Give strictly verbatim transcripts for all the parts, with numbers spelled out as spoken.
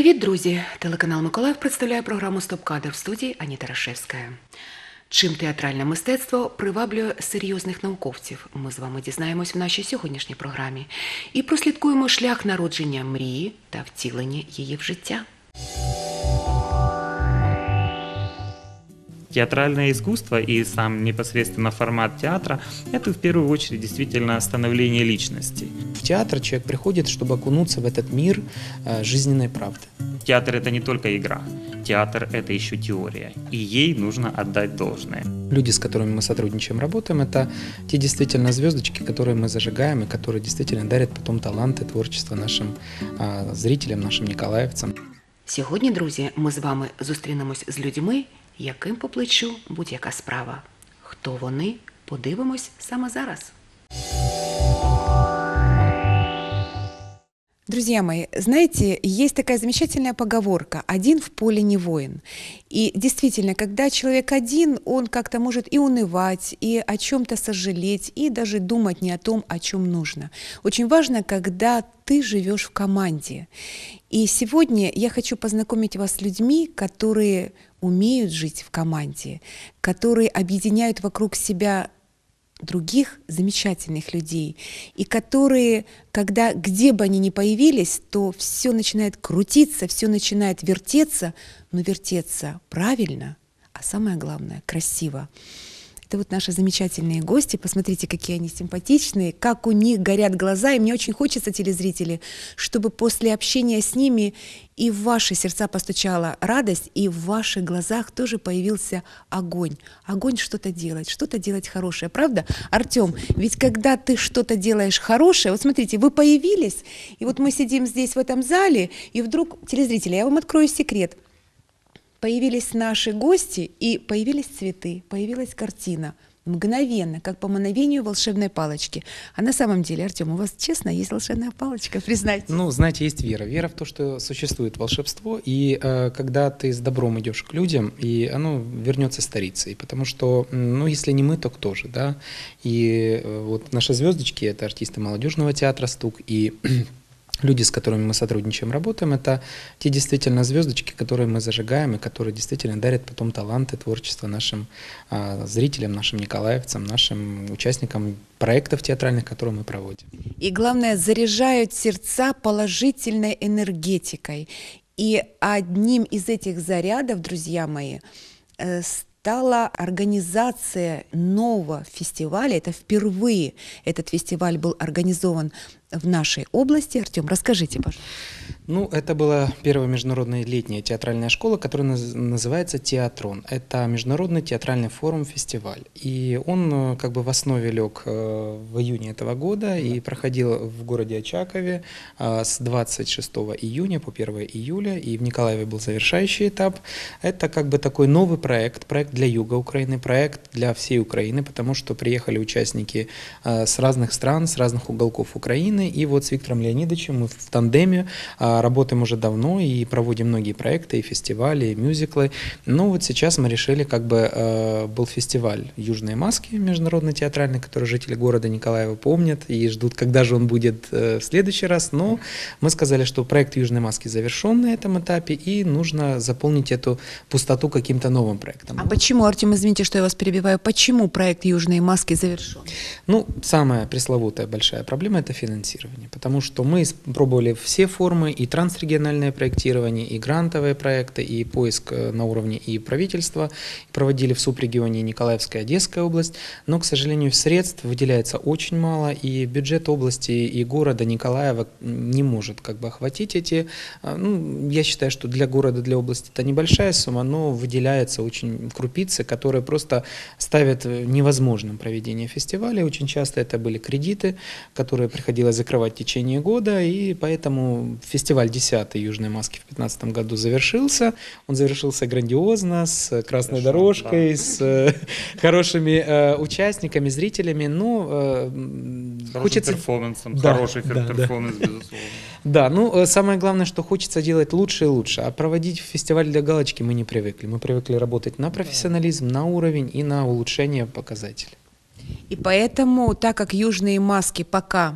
Привіт, друзі! Телеканал Миколаїв представляє програму «Стоп-кадр» в студії Аніта Рашевська. Чим театральне мистецтво приваблює серйозних науковців? Ми з вами дізнаємось в нашій сьогоднішній програмі і прослідкуємо шлях народження мрії та втілення її в життя. Театральное искусство и сам непосредственно формат театра – это в первую очередь действительно становление личности. В театр человек приходит, чтобы окунуться в этот мир э, жизненной правды. Театр – это не только игра. Театр – это еще теория, и ей нужно отдать должное. Люди, с которыми мы сотрудничаем, работаем, это те действительно звездочки, которые мы зажигаем и которые действительно дарят потом таланты, творчество нашим э, зрителям, нашим николаевцам. Сьогодні, друзі, ми з вами зустрінемось з людьми, яким по плечу будь-яка справа. Хто вони? Подивимось саме зараз. Друзья мои, знаете, есть такая замечательная поговорка «один в поле не воин». И действительно, когда человек один, он как-то может и унывать, и о чем-то сожалеть, и даже думать не о том, о чем нужно. Очень важно, когда ты живешь в команде. И сегодня я хочу познакомить вас с людьми, которые умеют жить в команде, которые объединяют вокруг себя других замечательных людей, и которые, когда где бы они ни появились, то все начинает крутиться, все начинает вертеться, но вертеться правильно, а самое главное – красиво. Это вот наши замечательные гости. Посмотрите, какие они симпатичные, как у них горят глаза. И мне очень хочется, телезрители, чтобы после общения с ними и в ваши сердца постучала радость, и в ваших глазах тоже появился огонь. Огонь что-то делать, что-то делать хорошее. Правда, Артем? Ведь когда ты что-то делаешь хорошее, вот смотрите, вы появились, и вот мы сидим здесь в этом зале, и вдруг, телезрители, я вам открою секрет. Появились наши гости, и появились цветы, появилась картина. Мгновенно, как по мановению волшебной палочки. А на самом деле, Артем, у вас, честно, есть волшебная палочка, признайтесь? Ну, знаете, есть вера. Вера в то, что существует волшебство, и э, когда ты с добром идешь к людям, и оно вернется старицей. Потому что, ну, если не мы, то кто же, да? И э, вот наши звездочки – это артисты молодежного театра «Стук», и люди, с которыми мы сотрудничаем, работаем, это те действительно звездочки, которые мы зажигаем и которые действительно дарят потом таланты, творчество нашим а, зрителям, нашим николаевцам, нашим участникам проектов театральных, которые мы проводим. И главное, заряжают сердца положительной энергетикой. И одним из этих зарядов, друзья мои, стала организация нового фестиваля. Это впервые этот фестиваль был организован в нашей области. Артем, расскажите, пожалуйста. Ну, это была первая международная летняя театральная школа, которая называется «Театрон». Это международный театральный форум-фестиваль. И он как бы в основе лег в июне этого года и проходил в городе Очакове с двадцать шестого июня по первое июля. И в Николаеве был завершающий этап. Это как бы такой новый проект, проект для юга Украины, проект для всей Украины, потому что приехали участники с разных стран, с разных уголков Украины. И вот с Виктором Леонидовичем мы в тандеме работаем уже давно и проводим многие проекты, и фестивали, и мюзиклы. Но вот сейчас мы решили, как бы был фестиваль «Южные маски» международный театральный, который жители города Николаева помнят и ждут, когда же он будет в следующий раз. Но мы сказали, что проект «Южные маски» завершен на этом этапе, и нужно заполнить эту пустоту каким-то новым проектом. А почему, Артем, извините, что я вас перебиваю, почему проект «Южные маски» завершен? Ну, самая пресловутая большая проблема – это финансирование. Потому что мы пробовали все формы, и трансрегиональное проектирование, и грантовые проекты, и поиск на уровне и правительства, проводили в субрегионе Николаевская, Одесская область, но, к сожалению, средств выделяется очень мало, и бюджет области и города Николаева не может как бы охватить эти, ну, я считаю, что для города, для области это небольшая сумма, но выделяется очень крупицы, которые просто ставят невозможным проведение фестиваля. Очень часто это были кредиты, которые приходилось закрывать в течение года, и поэтому фестиваль десятый «Южные маски» в две тысячи пятнадцатом году завершился. Он завершился грандиозно, с красной Хорошо, дорожкой, да. с э, хорошими э, участниками, зрителями, но э, хочется... перформансом, да, хороший да, перформанс, да. безусловно. Да, ну самое главное, что хочется делать лучше и лучше, а проводить фестиваль для галочки мы не привыкли. Мы привыкли работать на профессионализм, на уровень и на улучшение показателей. И поэтому, так как «Южные маски» пока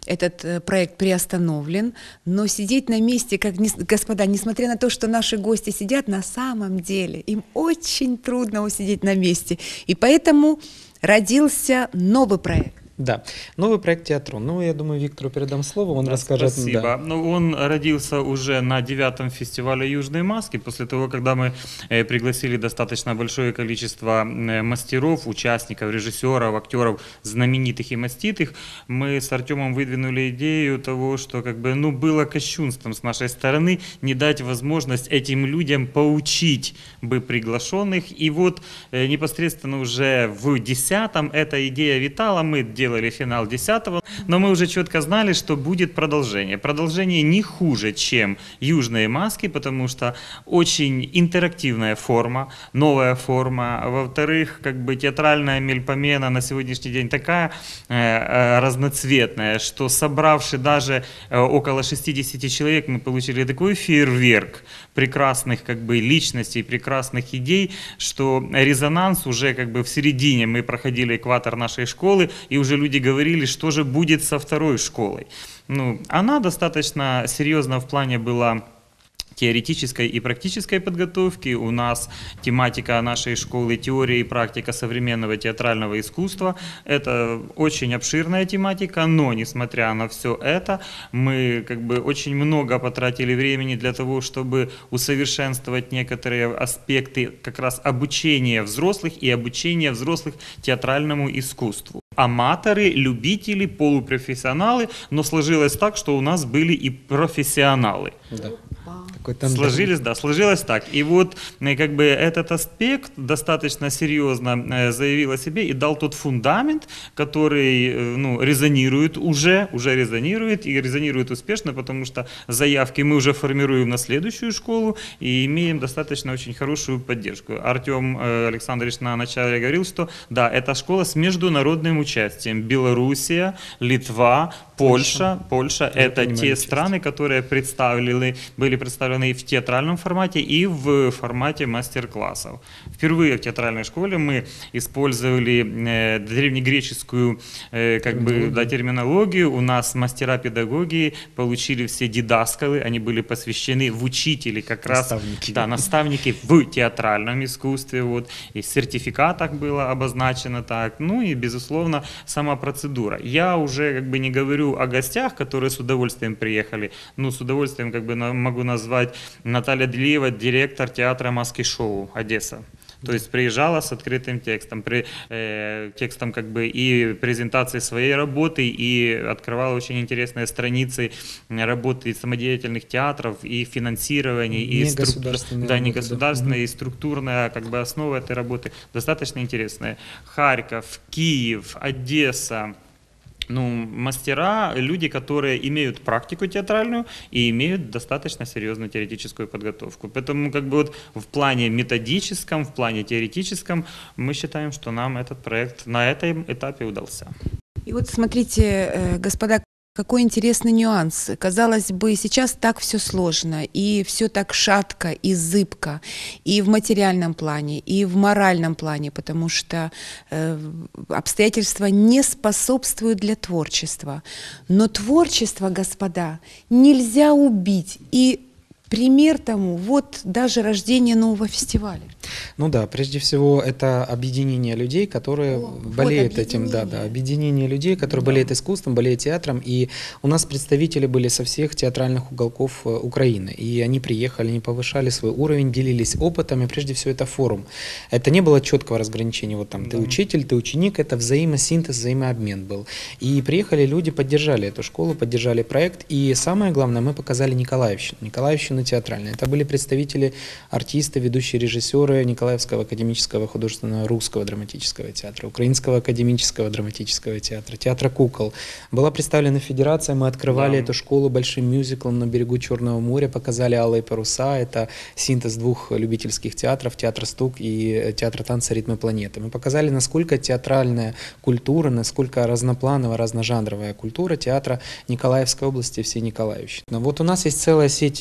этот э, проект приостановлен, но сидеть на месте, как не- господа, несмотря на то, что наши гости сидят, на самом деле им очень трудно усидеть на месте. И поэтому родился новый проект. Да, новый проект «Театрон». Ну, я думаю, Виктору передам слово, он Да, расскажет. Спасибо. Да. Ну, он родился уже на девятом фестивале «Южные маски», после того, когда мы э, пригласили достаточно большое количество э, мастеров, участников, режиссеров, актеров, знаменитых и маститых. Мы с Артемом выдвинули идею того, что как бы, ну, было кощунством с нашей стороны не дать возможность этим людям поучить бы приглашенных. И вот э, непосредственно уже в десятом эта идея витала, мы делали делали финал десятого, но мы уже четко знали, что будет продолжение. Продолжение не хуже, чем «Южные маски», потому что очень интерактивная форма, новая форма. Во-вторых, как бы театральная мельпомена на сегодняшний день такая э, э, разноцветная, что собравши даже э, около шестидесяти человек, мы получили такой фейерверк прекрасных как бы личностей, прекрасных идей, что резонанс уже как бы в середине, мы проходили экватор нашей школы, и уже люди говорили, что же будет со второй школой. Ну, она достаточно серьезно в плане была теоретической и практической подготовки. У нас тематика нашей школы теория и практика современного театрального искусства. Это очень обширная тематика, но несмотря на все это, мы как бы очень много потратили времени для того, чтобы усовершенствовать некоторые аспекты как раз обучения взрослых и обучения взрослых театральному искусству. Аматоры, любители, полупрофессионалы, но сложилось так, что у нас были и профессионалы. Да. Такой тандем. Сложились, да, сложилось так. И вот э, как бы этот аспект достаточно серьезно э, заявил о себе и дал тот фундамент, который э, ну, резонирует уже, уже резонирует и резонирует успешно, потому что заявки мы уже формируем на следующую школу и имеем достаточно очень хорошую поддержку. Артем э, Александрович на начале говорил, что да, это школа с международным участием. Белоруссия, Литва, Польша. Польша – это те страны, которые представлены, были представлены и в театральном формате, и в формате мастер-классов. Впервые в театральной школе мы использовали э, древнегреческую э, как бы, да, терминологию. У нас мастера педагогии получили все дидаскалы, они были посвящены в учители как раз. Наставники. Да, наставники в театральном искусстве. Вот. И в сертификатах было обозначено так. Ну и, безусловно, сама процедура. Я уже как бы не говорю о гостях, которые с удовольствием приехали. Ну, с удовольствием как бы на, могу назвать Наталья Делиева, директор театра «Маски-шоу» Одесса. То есть приезжала с открытым текстом, при, э, текстом как бы и презентации своей работы, и открывала очень интересные страницы работы самодеятельных театров, и финансирования, и Не стру... государственные да, работы, не да. государственная, и структурная как бы основа этой работы достаточно интересная. Харьков, Киев, Одесса. Ну, мастера, люди, которые имеют практику театральную и имеют достаточно серьезную теоретическую подготовку. Поэтому как бы вот в плане методическом, в плане теоретическом мы считаем, что нам этот проект на этом этапе удался. И вот смотрите, э, господа, какой интересный нюанс. Казалось бы, сейчас так все сложно, и все так шатко и зыбко, и в материальном плане, и в моральном плане, потому что э, обстоятельства не способствуют для творчества. Но творчество, господа, нельзя убить. И пример тому вот даже рождение нового фестиваля. Ну да, прежде всего это объединение людей, которые О, болеют вот этим, да, да, объединение. объединение людей, которые Да. болеют искусством, болеют театром, и у нас представители были со всех театральных уголков э, Украины, и они приехали, они повышали свой уровень, делились опытом, и прежде всего это форум. Это не было четкого разграничения, вот там ты Да. учитель, ты ученик, это взаимосинтез, взаимообмен был. И приехали люди, поддержали эту школу, поддержали проект, и самое главное, мы показали Николаевщину, Николаевщину театральную. Это были представители, артисты, ведущие режиссеры Николаевского академического художественного русского драматического театра, Украинского академического драматического театра, театра кукол. Была представлена федерация, мы открывали Да. эту школу большим мюзиклом на берегу Черного моря, показали «Алые паруса», это синтез двух любительских театров, театр «Стук» и театр танца «Ритмы планеты». Мы показали, насколько театральная культура, насколько разноплановая, разножанровая культура театра Николаевской области, всей Николаевщины. Вот у нас есть целая сеть мероприятий,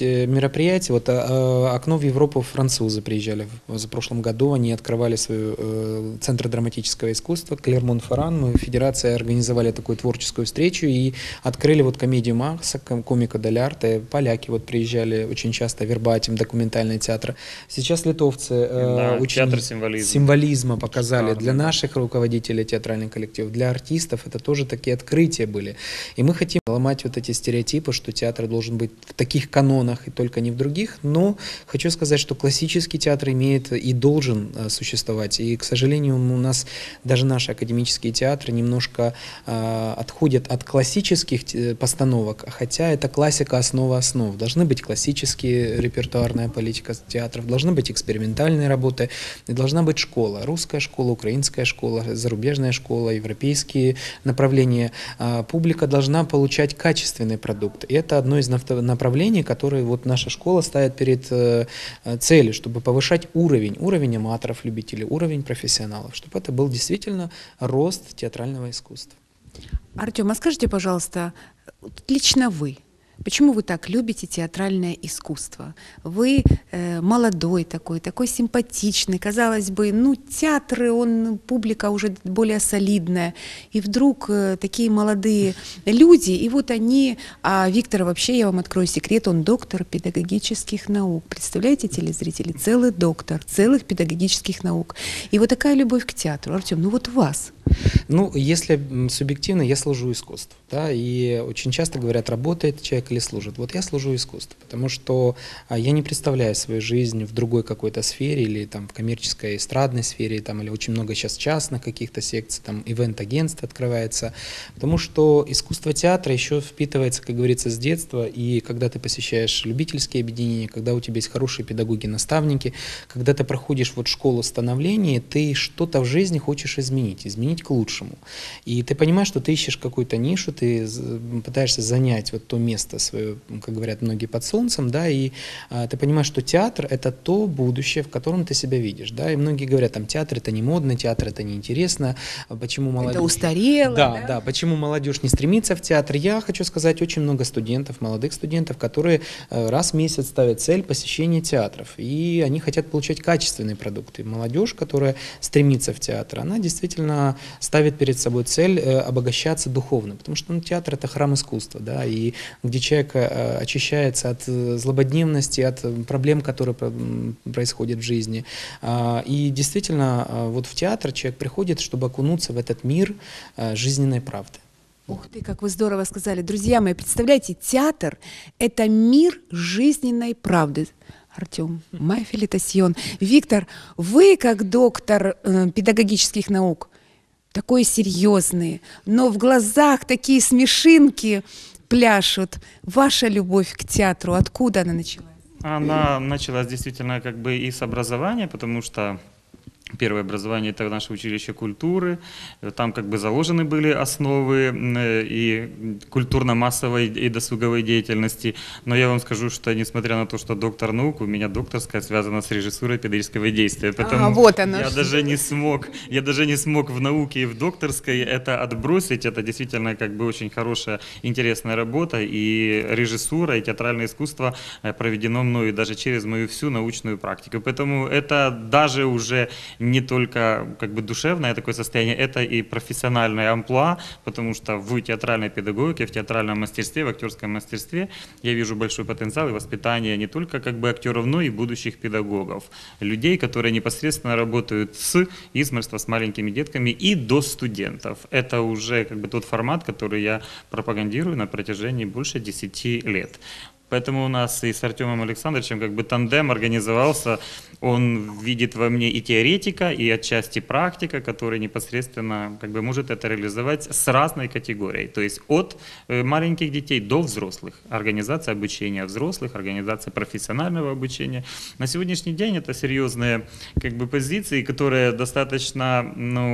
мероприятия. Вот э, «Окно в Европу» французы приезжали в, за прошлом году, они открывали свой э, центр драматического искусства Клермон-Ферран. Мы в Федерации организовали такую творческую встречу и открыли вот комедию Марса, комика дель арте. Поляки вот приезжали очень часто, Вербатим, документальный театр. Сейчас литовцы э, Да, очень театр символизма. символизма показали Шикарно, для да. наших руководителей театральных коллективов, для артистов. Это тоже такие открытия были. И мы хотим ломать вот эти стереотипы, что театр должен быть в таких канонах и только не в других. Но хочу сказать, что классический театр имеет и должен э, существовать. И, к сожалению, у нас даже наши академические театры немножко э, отходят от классических те- постановок, хотя это классика основа основ. Должны быть классические, репертуарная политика театров, должны быть экспериментальные работы, и должна быть школа. Русская школа, украинская школа, зарубежная школа, европейские направления. А, Публика должна получать качественный продукт. И это одно из нафто- направлений, которые вот наша школа ставит перед э, э, целью, чтобы повышать уровень, уровень аматоров, любителей, уровень профессионалов, чтобы это был действительно рост театрального искусства. Артем, а скажите, пожалуйста, вот лично вы, почему вы так любите театральное искусство? Вы э, молодой такой, такой симпатичный, казалось бы, ну, театры, он, публика уже более солидная, и вдруг э, такие молодые люди, и вот они, а Виктор вообще, я вам открою секрет, он доктор педагогических наук, представляете, телезрители, целый доктор, целых педагогических наук, и вот такая любовь к театру. Артем, ну вот у вас. Ну, если м, субъективно, я служу искусству, да, и очень часто говорят, работает человек или служит. Вот я служу искусству, потому что а, я не представляю свою жизнь в другой какой-то сфере или там в коммерческой эстрадной сфере, там, или очень много сейчас частных каких-то секций, там, ивент-агентств открывается, потому что искусство театра еще впитывается, как говорится, с детства, и когда ты посещаешь любительские объединения, когда у тебя есть хорошие педагоги, наставники, когда ты проходишь вот школу становления, ты что-то в жизни хочешь изменить, изменить к лучшему. И ты понимаешь, что ты ищешь какую-то нишу, ты з- пытаешься занять вот то место свое, как говорят многие, под солнцем, да, и а, ты понимаешь, что театр — это то будущее, в котором ты себя видишь, да, и многие говорят, там, театр — это не модно, театр — это неинтересно, а почему молодежь... Это устарело, Да, да? да, почему молодежь не стремится в театр? Я хочу сказать, очень много студентов, молодых студентов, которые э, раз в месяц ставят цель посещения театров, и они хотят получать качественные продукты. Молодежь, которая стремится в театр, она действительно ставит перед собой цель э, обогащаться духовно, потому что ну, театр — это храм искусства, да, и где человек э, очищается от э, злободневности, от э, проблем, которые про- м, происходят в жизни. А, и действительно, э, вот в театр человек приходит, чтобы окунуться в этот мир э, жизненной правды. Ух ты, как вы здорово сказали. Друзья мои, представляете, театр – это мир жизненной правды. Артем, моя фелитасьон. Виктор, вы как доктор э, педагогических наук, такой серьезный, но в глазах такие смешинки пляшут. Ваша любовь к театру, откуда она началась? Она началась действительно как бы и с образования, потому что первое образование — это наше училище культуры. Там как бы заложены были основы э, и культурно-массовой и досуговой деятельности. Но я вам скажу, что несмотря на то, что доктор наук, у меня докторская связана с режиссурой педагогического действия. Поэтому А, вот оно я что. даже не смог, я даже не смог в науке и в докторской это отбросить. Это действительно как бы очень хорошая, интересная работа. И режиссура, и театральное искусство э, проведено мною даже через мою всю научную практику. Поэтому это даже уже не только как бы душевное такое состояние, это и профессиональное амплуа, потому что в театральной педагогике, в театральном мастерстве, в актерском мастерстве я вижу большой потенциал и воспитание не только как бы актеров, но и будущих педагогов, людей, которые непосредственно работают с измольства, с маленькими детками и до студентов. Это уже как бы тот формат, который я пропагандирую на протяжении больше десяти лет. Поэтому у нас и с Артемом Александровичем как бы тандем организовался. Он видит во мне и теоретика, и отчасти практика, который непосредственно как бы может это реализовать с разной категорией. То есть от э, маленьких детей до взрослых. Организация обучения взрослых, организация профессионального обучения. На сегодняшний день это серьезные как бы позиции, которые достаточно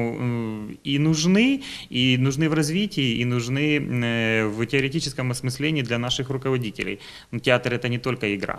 ну, э, и нужны, и нужны в развитии, и нужны э, в теоретическом осмыслении для наших руководителей. Но театр — это не только игра.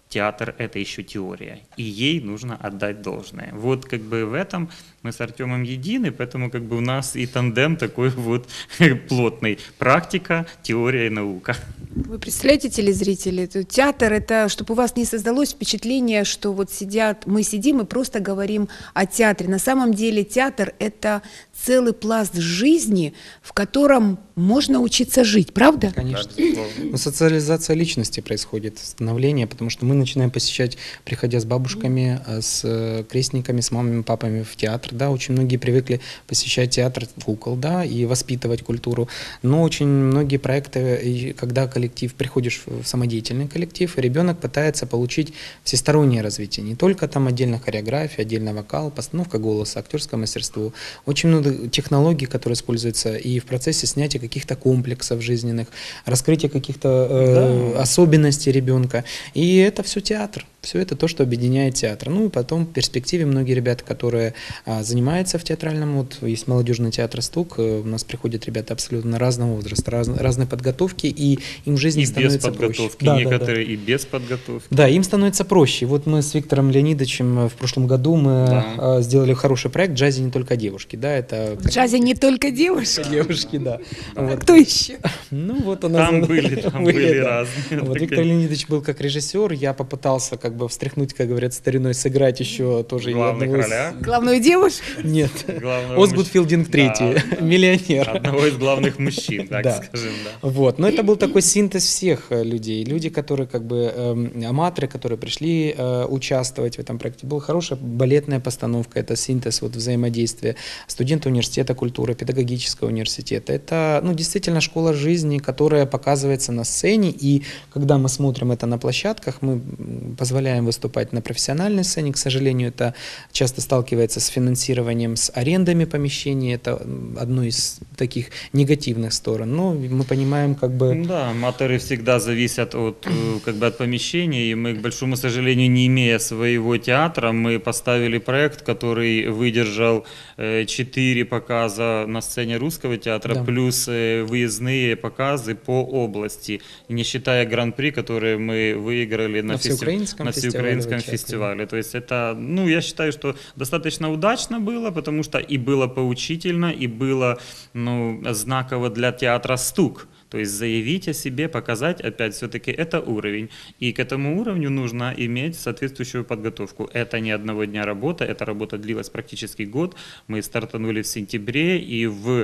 театр – это еще теория, и ей нужно отдать должное. Вот как бы в этом мы с Артемом едины, поэтому как бы у нас и тандем такой вот плотный. Практика, теория и наука. Вы представляете, телезрители, это театр, это чтобы у вас не создалось впечатление, что вот сидят, мы сидим и просто говорим о театре. На самом деле театр – это целый пласт жизни, в котором можно учиться жить, правда? Конечно. Да, безусловно. Но социализация личности происходит, становление, потому что мы начинаем посещать, приходя с бабушками, а с э, крестниками, с мамами, папами в театр, да, очень многие привыкли посещать театр кукол, да, и воспитывать культуру, но очень многие проекты, и когда коллектив, приходишь в самодеятельный коллектив, и ребенок пытается получить всестороннее развитие, не только там отдельно хореография, отдельно вокал, постановка голоса, актерское мастерство, очень много технологий, которые используются и в процессе снятия каких-то комплексов жизненных, раскрытия каких-то э, Да. особенностей ребенка. И это все театр. Все это то, что объединяет театр. Ну и потом в перспективе многие ребята, которые а, занимаются в театральном, вот есть молодежный театр «Стук», э, у нас приходят ребята абсолютно разного возраста, раз, разной подготовки, и им в жизни И без становится проще. подготовки, Да, да, да. некоторые и без подготовки. Да, им становится проще. Вот мы с Виктором Леонидовичем в прошлом году мы Да. а, сделали хороший проект «В джазе не только девушки». Да, это В джазе не только девушки. девушки, да. А Вот. кто еще? Ну вот у нас Там были, там были разные. Вот Так Виктор Леонидович был как режиссер, я попытался как бы встряхнуть, как говорят, стариной, сыграть еще тоже и главных одного из- ролях. Главную девушку? Нет, Главного Озгут мужч- Филдинг Да, третий, да. миллионер. Одного из главных мужчин, так Да. скажем, да. Вот, но это был такой синтез всех э, людей, люди, которые как бы эм, аматоры, которые пришли э, участвовать в этом проекте. Была хорошая балетная постановка, это синтез вот взаимодействия студенты университета культуры, педагогического университета. Это, ну, действительно школа жизни, которая показывается на сцене, и когда мы смотрим это на площадках, мы м, позволяем выступать на профессиональной сцене. К сожалению, это часто сталкивается с финансированием, с арендами помещений, это м, одно из таких негативных сторон. Но мы понимаем, как бы... Да, аматоры всегда зависят от, э, как бы от помещения, и мы, к большому сожалению, не имея своего театра, мы поставили проект, который выдержал э, четыре показа на сцене русского театра, Да. плюс э, выездные показы по области, не считая гран-при, которые мы выиграли на, На фести- всеукраинском на фестивале всеукраинском вы участвовали. фестивале. То есть это, ну, я считаю, что достаточно удачно было, потому что и было поучительно, и было, ну, знаково для театра «Стук». То есть заявить о себе, показать, опять все-таки это уровень. И к этому уровню нужно иметь соответствующую подготовку. Это не одного дня работа, эта работа длилась практически год. Мы стартанули в сентябре, и в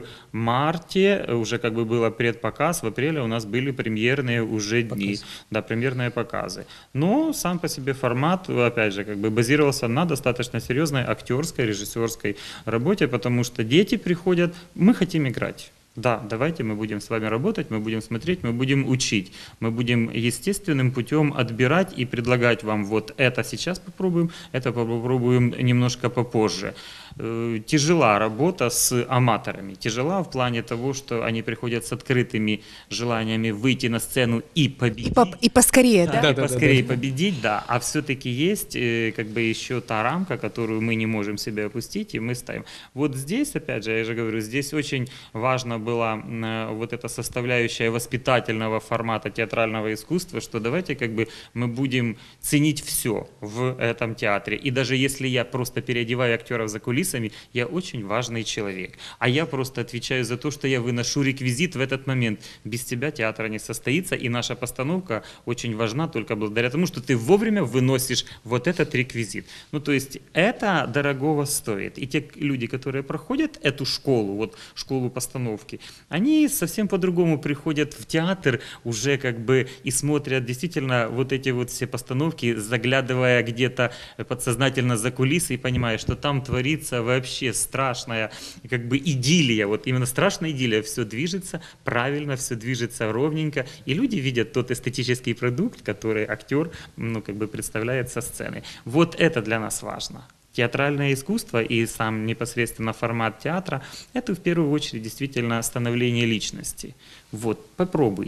марте уже как бы было предпоказ, в апреле у нас были премьерные уже дни. Показ. Да, премьерные показы. Но сам по себе формат, опять же, как бы базировался на достаточно серьезной актерской, режиссерской работе, потому что дети приходят, мы хотим играть. Да, давайте мы будем с вами работать, мы будем смотреть, мы будем учить. Мы будем естественным путем отбирать и предлагать вам вот это сейчас попробуем, это попробуем немножко попозже. Э, Тяжела работа с аматорами. Тяжела в плане того, что они приходят с открытыми желаниями выйти на сцену и победить. И, по- и поскорее, да? Да, и поскорее победить, да. А все-таки есть э, как бы еще та рамка, которую мы не можем себе опустить, и мы ставим. Вот здесь, опять же, я же говорю, здесь очень важно была э, вот эта составляющая воспитательного формата театрального искусства, что давайте как бы мы будем ценить все в этом театре. И даже если я просто переодеваю актеров за кулисами, я очень важный человек. А я просто отвечаю за то, что я выношу реквизит в этот момент. Без тебя театр не состоится, и наша постановка очень важна только благодаря тому, что ты вовремя выносишь вот этот реквизит. Ну, то есть это дорогого стоит. И те люди, которые проходят эту школу, вот школу постановки, они совсем по-другому приходят в театр уже как бы и смотрят действительно вот эти вот все постановки, заглядывая где-то подсознательно за кулисы и понимая, что там творится вообще страшная как бы идиллия, вот именно страшная идиллия, все движется правильно, все движется ровненько, и люди видят тот эстетический продукт, который актер, ну, как бы представляет со сцены. Вот это для нас важно. Театральное искусство и сам непосредственно формат театра – это в первую очередь действительно становление личности. Вот, попробуйте.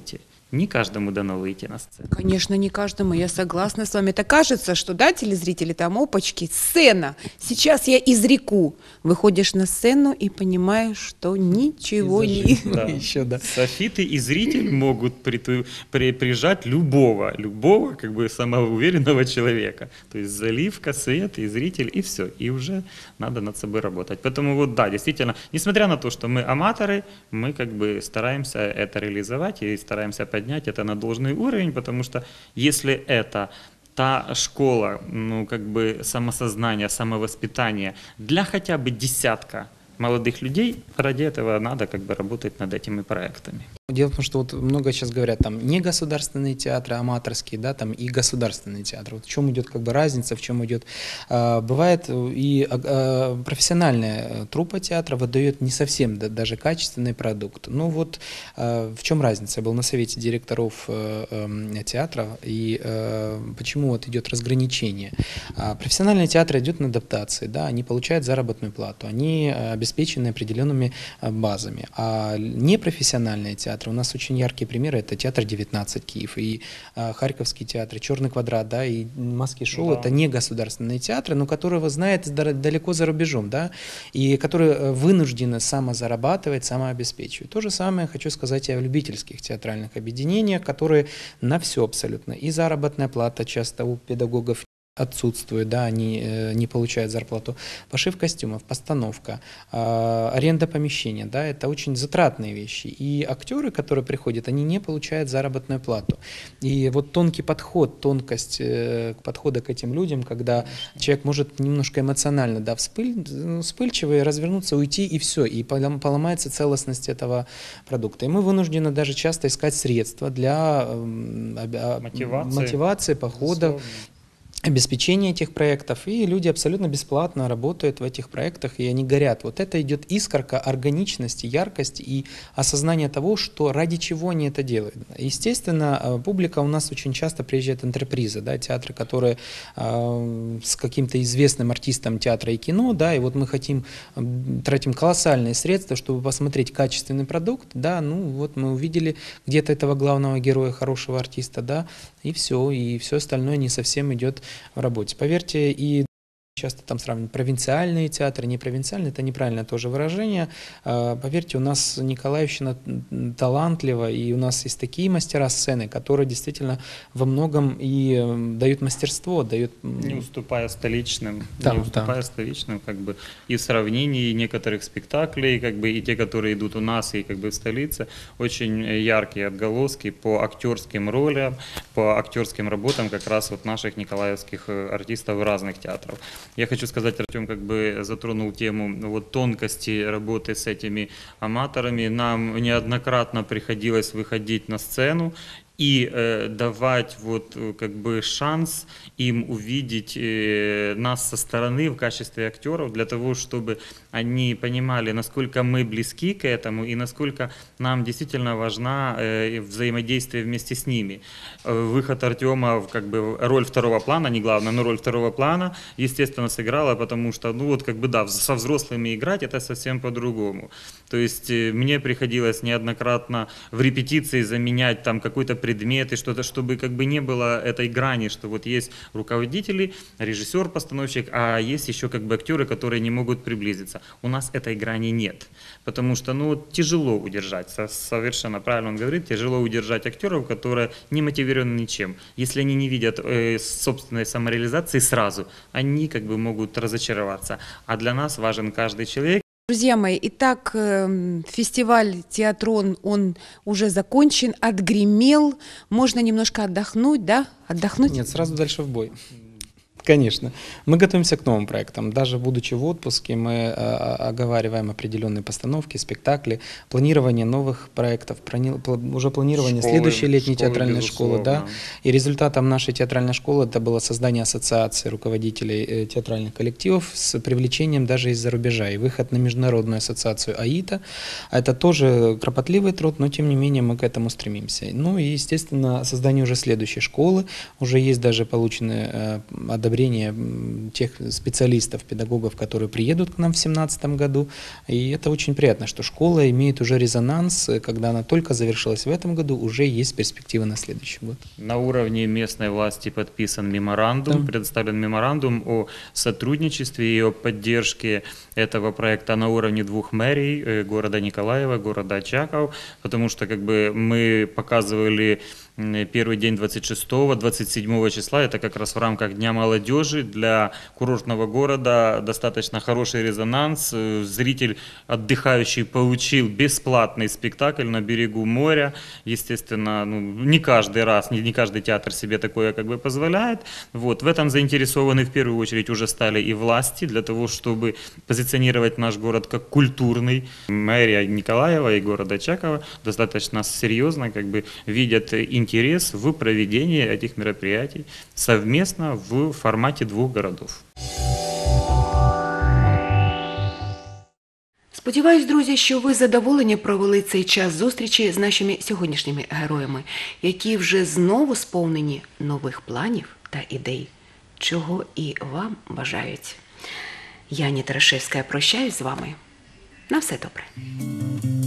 Не каждому дано выйти на сцену. Конечно, не каждому, я согласна с вами. Это кажется, что, да, телезрители, там, опачки, сцена, сейчас я изреку. Выходишь на сцену и понимаешь, что ничего не... Да. Еще, да. Софиты и зритель могут при, при, прижать любого, любого как бы самоуверенного человека. То есть заливка, свет и зритель, и все. И уже надо над собой работать. Поэтому вот да, действительно, несмотря на то, что мы аматоры, мы как бы стараемся это реализовать и стараемся поднять это на должный уровень, потому что если это та школа, ну как бы самосознания, самовоспитания для хотя бы десятка молодых людей, ради этого надо как бы работать над этими проектами. Дело в том, что вот много сейчас говорят, там, не государственные театры, аматорские, да, там, и государственные театры. Вот в чем идет как бы разница, в чем идет... Э, бывает и э, профессиональная труппа театра выдает не совсем да, даже качественный продукт. Ну вот э, в чем разница? Я был на совете директоров э, э, театра, и э, почему вот идет разграничение? А профессиональный театр идет на адаптации, да, они получают заработную плату, они обеспечены определенными базами, а непрофессиональные театры, у нас очень яркие примеры, это театр девятнадцать Киев и э, Харьковский театр, Черный квадрат, да, и Маски шоу, да. Это не государственные театры, но которые, вы знаете, далеко за рубежом, да, и которые вынуждены самозарабатывать, самообеспечивать. То же самое хочу сказать и о любительских театральных объединениях, которые на все абсолютно, и заработная плата часто у педагогов отсутствует, да, они э, не получают зарплату. Пошив костюмов, постановка, э, аренда помещения, да, это очень затратные вещи. И актеры, которые приходят, они не получают заработную плату. И вот тонкий подход, тонкость э, подхода к этим людям, когда человек может немножко эмоционально, да, вспыль, вспыльчивый, развернуться, уйти, и все, и поломается целостность этого продукта. И мы вынуждены даже часто искать средства для э, мотивации, мотивации походов, обеспечение этих проектов, и люди абсолютно бесплатно работают в этих проектах, и они горят. Вот это идет искорка органичности, яркости и осознания того, что ради чего они это делают. Естественно, публика у нас очень часто приезжает антрепризы, да, театры, которые э, с каким-то известным артистом театра и кино, да, и вот мы хотим, тратим колоссальные средства, чтобы посмотреть качественный продукт, да, ну вот мы увидели где-то этого главного героя, хорошего артиста, да, и все, и все остальное не совсем идет в работе. Поверьте, и часто там сравнивают провинциальные театры, не провинциальные, это неправильное тоже выражение. Поверьте, у нас Николаевщина талантлива, и у нас есть такие мастера сцены, которые действительно во многом и дают мастерство, дают... Не уступая столичным, да, не уступая да. столичным, как бы и в сравнении некоторых спектаклей, как бы и те, которые идут у нас, и как бы в столице, очень яркие отголоски по актерским ролям, по актерским работам как раз вот наших николаевских артистов разных театров. Я хочу сказать, Артем как бы затронул тему вот, тонкости работы с этими аматорами. Нам неоднократно приходилось выходить на сцену и э, давать вот как бы шанс им увидеть э, нас со стороны в качестве актеров, для того, чтобы они понимали, насколько мы близки к этому и насколько нам действительно важна э, взаимодействие вместе с ними. Выход Артема в как бы роль второго плана, не главное, но роль второго плана, естественно, сыграла, потому что, ну вот как бы да, со взрослыми играть это совсем по-другому. То есть э, мне приходилось неоднократно в репетиции заменять там какой-то предметы, что-то, чтобы как бы не было этой грани, что вот есть руководители, режиссер, постановщик, а есть еще как бы актеры, которые не могут приблизиться. У нас этой грани нет, потому что ну тяжело удержать, совершенно правильно он говорит, тяжело удержать актеров, которые не мотивированы ничем. Если они не видят э, собственной самореализации сразу, они как бы могут разочароваться. А для нас важен каждый человек. Друзья мои, итак, фестиваль «Театрон», он уже закончен, отгремел. Можно немножко отдохнуть, да? Отдохнуть? Нет, сразу дальше в бой. Конечно. Мы готовимся к новым проектам. Даже будучи в отпуске, мы э, оговариваем определенные постановки, спектакли, планирование новых проектов, плани, уже планирование школы, следующей летней школы, театральной школы. Да? И результатом нашей театральной школы это было создание ассоциации руководителей э, театральных коллективов с привлечением даже из-за рубежа и выход на международную ассоциацию АИТа. Это тоже кропотливый труд, но тем не менее мы к этому стремимся. Ну и, естественно, создание уже следующей школы. Уже есть даже полученные э, одобрения одобрение м, тех специалистов, педагогов, которые приедут к нам в две тысячи семнадцатом году. И это очень приятно, что школа имеет уже резонанс, э, когда она только завершилась в этом году, уже есть перспективы на следующий год. На уровне местной власти подписан меморандум, Да. предоставлен меморандум о сотрудничестве и о поддержке этого проекта на уровне двух мэрий, э, города Николаева, города Очаков, потому что как бы мы показывали м, первый день двадцать шестого двадцать седьмого числа, это как раз в рамках Дня молодежи, для курортного города достаточно хороший резонанс, э, зритель отдыхающий получил бесплатный спектакль на берегу моря, естественно, ну, не каждый раз, не, не каждый театр себе такое как бы позволяет, вот, в этом заинтересованы в первую очередь уже стали и власти, для того, чтобы позиционировать наш город как культурный. Мэрия Николаева и города Очакова достаточно серьезно как бы видят интерес в проведении этих мероприятий совместно в формате двух городов. Сподіваюсь, друзі, що ви задоволені провели цей час зустрічі з нашими сьогоднішніми героями, які вже знову сповнені нових планів та ідей, чого і вам бажають. Я, Аня Тарашевська, прощаюсь з вами. На все добре.